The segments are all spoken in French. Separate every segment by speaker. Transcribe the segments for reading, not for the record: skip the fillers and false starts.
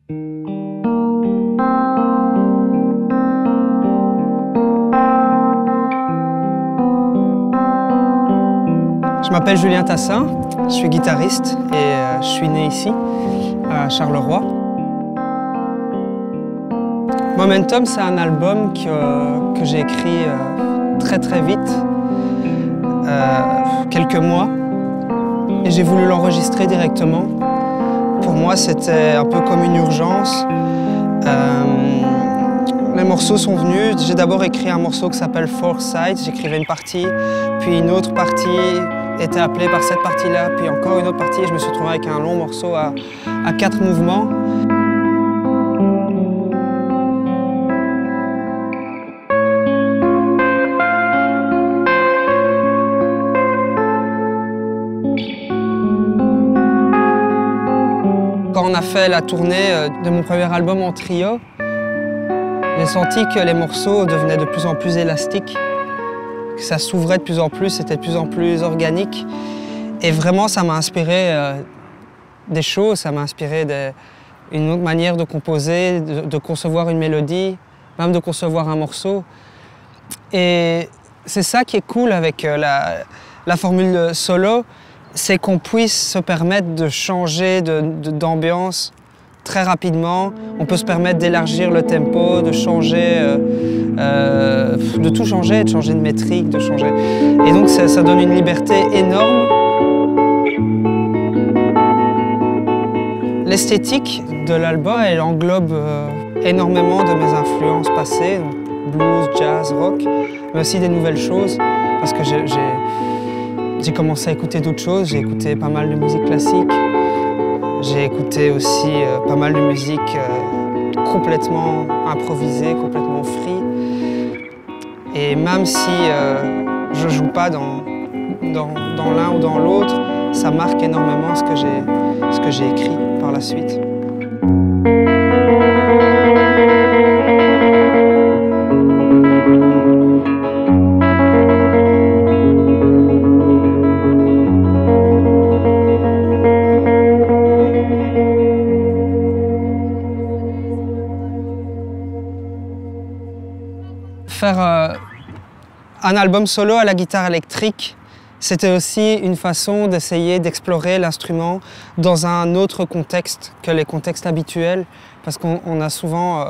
Speaker 1: Je m'appelle Julien Tassin, je suis guitariste et je suis né ici, à Charleroi. Momentum, c'est un album que j'ai écrit très vite, quelques mois, et j'ai voulu l'enregistrer directement. Pour moi, c'était un peu comme une urgence. Les morceaux sont venus. J'ai d'abord écrit un morceau qui s'appelle Four Sides. J'écrivais une partie, puis une autre partie était appelée par cette partie-là, puis encore une autre partie. Et je me suis retrouvé avec un long morceau à 4 mouvements. Quand on a fait la tournée de mon premier album en trio, j'ai senti que les morceaux devenaient de plus en plus élastiques, que ça s'ouvrait de plus en plus, c'était de plus en plus organique. Et vraiment, ça m'a inspiré des choses, ça m'a inspiré une autre manière de composer, de concevoir une mélodie, même de concevoir un morceau. Et c'est ça qui est cool avec la formule solo, c'est qu'on puisse se permettre de changer d'ambiance très rapidement. On peut se permettre d'élargir le tempo, de changer, de tout changer, de changer de métrique, de changer. Et donc ça donne une liberté énorme. L'esthétique de l'album, elle englobe énormément de mes influences passées, donc blues, jazz, rock, mais aussi des nouvelles choses, parce que j'ai commencé à écouter d'autres choses. J'ai écouté pas mal de musique classique. J'ai écouté aussi pas mal de musique complètement improvisée, complètement free. Et même si je joue pas dans l'un ou dans l'autre, ça marque énormément ce que j'ai écrit par la suite. Faire un album solo à la guitare électrique, c'était aussi une façon d'essayer d'explorer l'instrument dans un autre contexte que les contextes habituels, parce qu'on a souvent,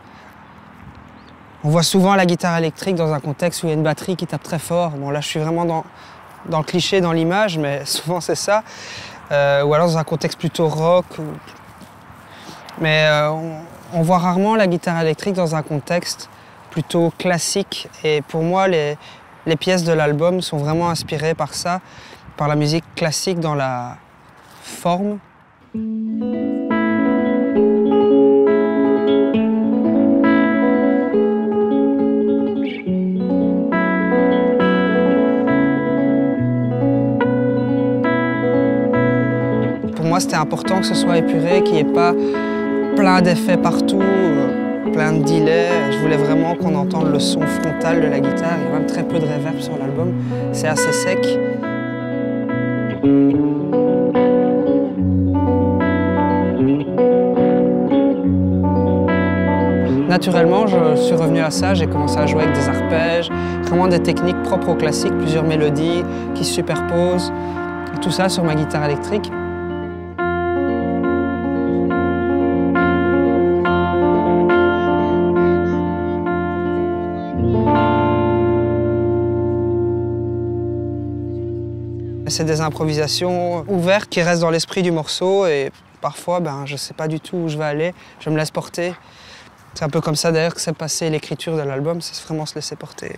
Speaker 1: on voit souvent la guitare électrique dans un contexte où il y a une batterie qui tape très fort. Bon, là, je suis vraiment dans le cliché, dans l'image, mais souvent c'est ça. Ou alors dans un contexte plutôt rock. Mais on voit rarement la guitare électrique dans un contexte plutôt classique. Et pour moi, les pièces de l'album sont vraiment inspirées par ça, par la musique classique dans la forme. Pour moi, c'était important que ce soit épuré, qu'il n'y ait pas plein d'effets partout. Plein de delays. Je voulais vraiment qu'on entende le son frontal de la guitare. Il y a même très peu de reverb sur l'album. C'est assez sec. Naturellement, je suis revenu à ça. J'ai commencé à jouer avec des arpèges, vraiment des techniques propres au classique, plusieurs mélodies qui se superposent. Et tout ça sur ma guitare électrique. C'est des improvisations ouvertes qui restent dans l'esprit du morceau et parfois, je ne sais pas du tout où je vais aller, je me laisse porter. C'est un peu comme ça d'ailleurs que s'est passé l'écriture de l'album, c'est vraiment se laisser porter.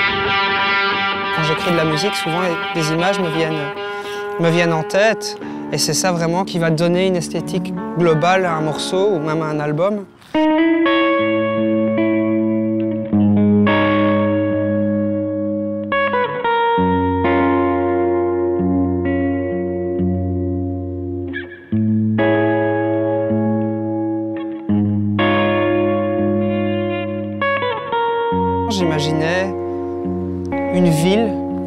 Speaker 1: Quand j'écris de la musique, souvent des images me viennent en tête Et c'est ça vraiment qui va donner une esthétique globale à un morceau ou même à un album. J'imaginais une ville.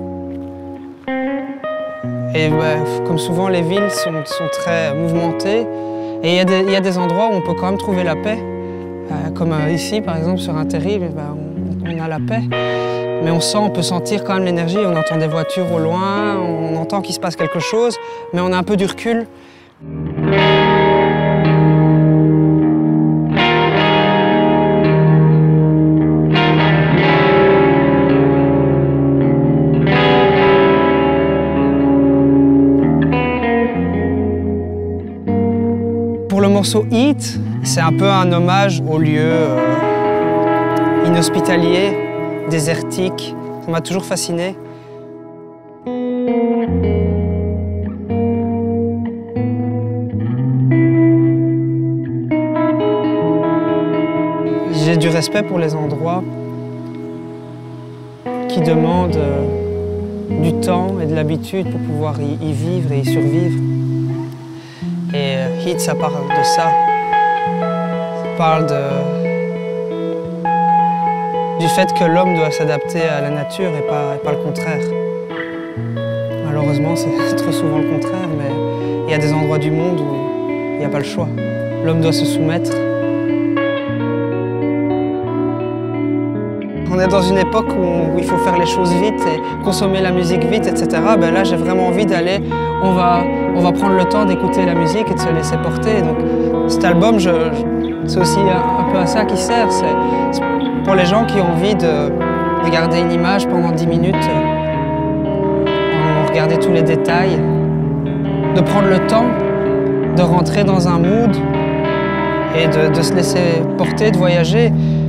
Speaker 1: Et comme souvent, les villes sont très mouvementées. Et il y a des endroits où on peut quand même trouver la paix. Comme ici, par exemple, sur un terril, on a la paix. Mais on peut sentir quand même l'énergie. On entend des voitures au loin, on entend qu'il se passe quelque chose, mais on a un peu du recul. Pour le morceau Heat, c'est un peu un hommage aux lieux inhospitaliers, désertiques. Ça m'a toujours fasciné. J'ai du respect pour les endroits qui demandent du temps et de l'habitude pour pouvoir y vivre et y survivre. Et Heat, ça parle de ça. Ça parle du fait que l'homme doit s'adapter à la nature et pas le contraire. Malheureusement, c'est trop souvent le contraire, mais il y a des endroits du monde où il n'y a pas le choix. L'homme doit se soumettre. On est dans une époque où il faut faire les choses vite et consommer la musique vite, etc. Ben là, j'ai vraiment envie d'aller, on va prendre le temps d'écouter la musique et de se laisser porter. Donc, cet album, c'est aussi un peu à ça qu'il sert. C'est pour les gens qui ont envie de regarder une image pendant 10 minutes, regarder tous les détails, de prendre le temps de rentrer dans un mood et de se laisser porter, de voyager.